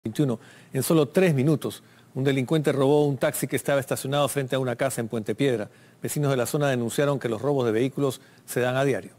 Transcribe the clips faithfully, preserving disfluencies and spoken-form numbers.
veintiuno. En solo tres minutos, un delincuente robó un taxi que estaba estacionado frente a una casa en Puente Piedra. Vecinos de la zona denunciaron que los robos de vehículos se dan a diario.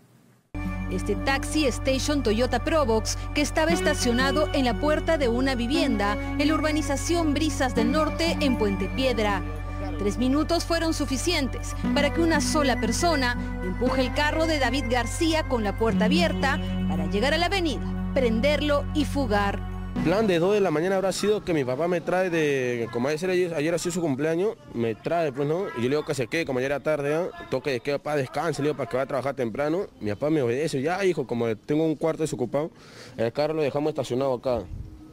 Este taxi Station Toyota Probox, que estaba estacionado en la puerta de una vivienda en la urbanización Brisas del Norte en Puente Piedra. Tres minutos fueron suficientes para que una sola persona empuje el carro de David García con la puerta abierta para llegar a la avenida, prenderlo y fugar. El plan de dos de la mañana habrá sido que mi papá me trae de, como ayer, ayer ha sido su cumpleaños, me trae, pues, ¿no? Y yo le digo que se quede, como ayer era tarde, ¿eh? Toque de que papá descanse, le digo para que vaya a trabajar temprano. Mi papá me obedece, ya hijo, como tengo un cuarto desocupado, el carro lo dejamos estacionado acá.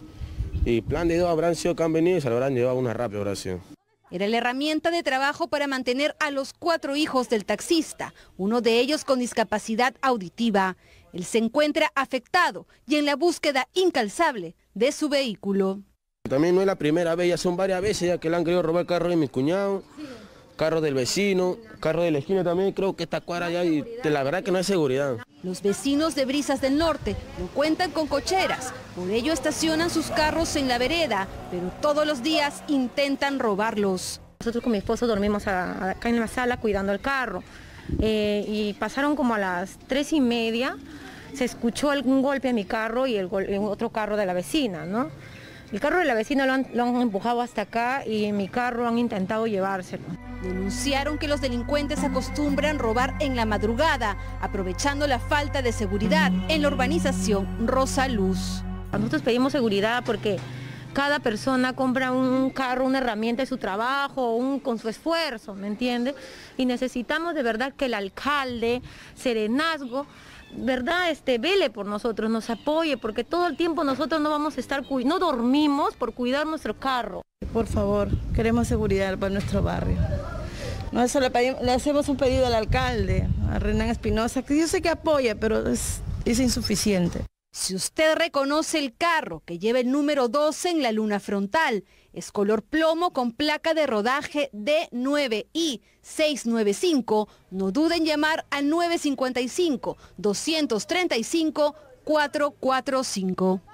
Y plan de dos habrán sido que han venido y se lo habrán llevado una rápida oración. Era la herramienta de trabajo para mantener a los cuatro hijos del taxista, uno de ellos con discapacidad auditiva. Él se encuentra afectado y en la búsqueda incansable de su vehículo. También no es la primera vez, ya son varias veces ya que le han querido robar el carro de mi cuñado, carro del vecino, carro de la esquina también, creo que esta cuadra ya, y la verdad que no hay seguridad. Los vecinos de Brisas del Norte no cuentan con cocheras, por ello estacionan sus carros en la vereda, pero todos los días intentan robarlos. Nosotros con mi esposo dormimos a, a, acá en la sala cuidando el carro eh, y pasaron como a las tres y media, se escuchó algún golpe en mi carro y el, en otro carro de la vecina, ¿no? El carro de la vecina lo han, lo han empujado hasta acá y en mi carro han intentado llevárselo. Denunciaron que los delincuentes acostumbran robar en la madrugada, aprovechando la falta de seguridad en la urbanización Rosa Luz. Nosotros pedimos seguridad porque cada persona compra un carro, una herramienta de su trabajo, un, con su esfuerzo, ¿me entiende? Y necesitamos de verdad que el alcalde, Serenazgo, verdad, este, vele por nosotros, nos apoye, porque todo el tiempo nosotros no vamos a estar, no dormimos por cuidar nuestro carro. Por favor, queremos seguridad para nuestro barrio. No, eso le, pedimos, le hacemos un pedido al alcalde, a Renan Espinosa, que yo sé que apoya, pero es, es insuficiente. Si usted reconoce el carro que lleva el número doce en la luna frontal, es color plomo con placa de rodaje D nueve I seiscientos noventa y cinco, no duden en llamar al nueve cinco cinco, dos tres cinco, cuatro cuatro cinco.